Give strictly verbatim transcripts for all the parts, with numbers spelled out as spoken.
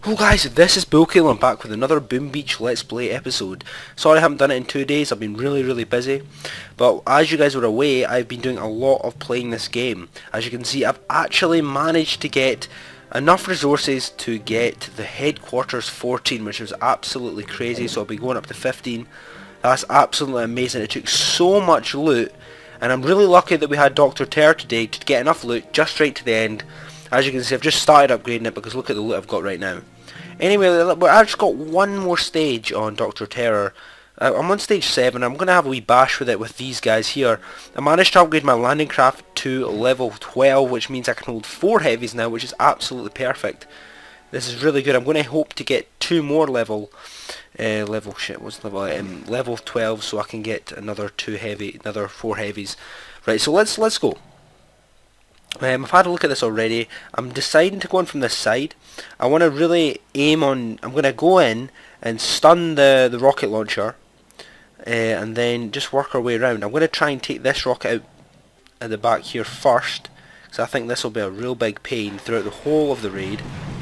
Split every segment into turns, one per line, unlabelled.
Hello guys, this is Bulkill. I'm back with another Boom Beach Let's Play episode. Sorry I haven't done it in two days, I've been really really busy. But as you guys were away, I've been doing a lot of playing this game. As you can see, I've actually managed to get enough resources to get the headquarters fourteen, which was absolutely crazy, so I'll be going up to fifteen. That's absolutely amazing. It took so much loot, and I'm really lucky that we had Doctor Terror today to get enough loot just right to the end. As you can see, I've just started upgrading it because look at the loot I've got right now. Anyway, I've just got one more stage on Doctor Terror. Uh, I'm on stage seven. I'm going to have a wee bash with it with these guys here. I managed to upgrade my landing craft to level twelve, which means I can hold four heavies now, which is absolutely perfect. This is really good. I'm going to hope to get two more level, uh, level shit, what's level, um, level twelve, so I can get another two heavy, another four heavies. Right, so let's let's go. Um, I've had a look at this already. I'm deciding to go in from this side. I want to really aim on, I'm going to go in and stun the, the rocket launcher uh, and then just work our way around. I'm going to try and take this rocket out at the back here first, because I think this will be a real big pain throughout the whole of the raid.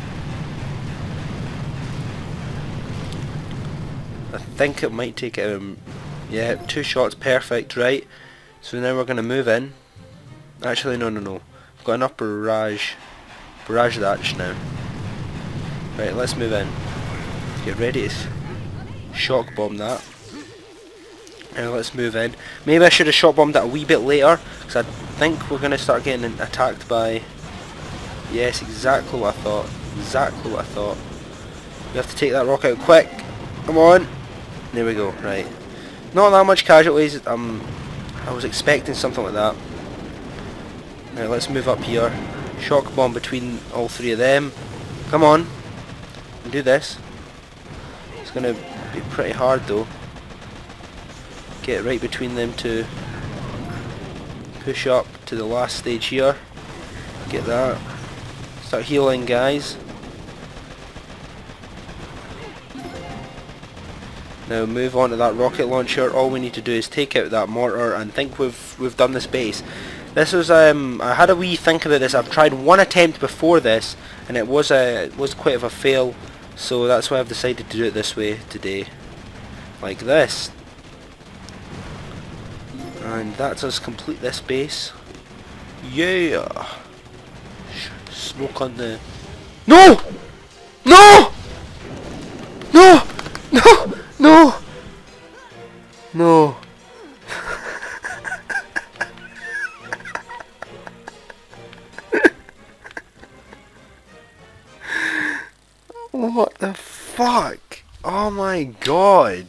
I think it might take um yeah, two shots, perfect, right? So now we're going to move in. Actually no no no. Got enough barrage, barrage that just now. Right, let's move in. Get ready to shock bomb that. Now let's move in. Maybe I should have shock bombed that a wee bit later, because I think we're going to start getting attacked by... Yes, exactly what I thought. Exactly what I thought. We have to take that rock out quick. Come on. There we go. Right. Not that much casualties. Um, I was expecting something like that. Now let's move up here. Shock bomb between all three of them. Come on. Do this. It's going to be pretty hard though. Get right between them to push up to the last stage here. Get that. Start healing, guys. Now move on to that rocket launcher. All we need to do is take out that mortar and think we've we've done this base. This was um I had a wee think about this. I've tried one attempt before this and it was a it was quite of a fail, so that's why I've decided to do it this way today. Like this. And that's us complete this base. Yeah. Smoke on the No! No! No! No! No! No! What the fuck? Oh my god.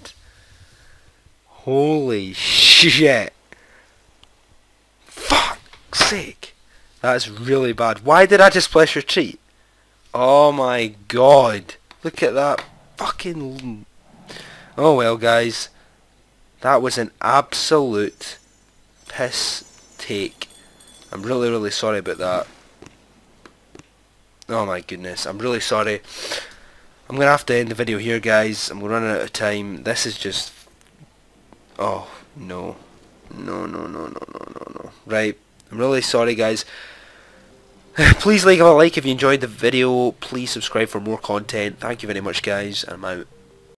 Holy shit. Fuck's sake. That's really bad. Why did I just press retreat? Oh my god. Look at that fucking... Oh well guys. That was an absolute piss take. I'm really really sorry about that. Oh my goodness. I'm really sorry. I'm going to have to end the video here guys. I'm running out of time. This is just... Oh, no. No, no, no, no, no, no, no. Right. I'm really sorry guys. Please leave a like if you enjoyed the video. Please subscribe for more content. Thank you very much guys. And I'm out.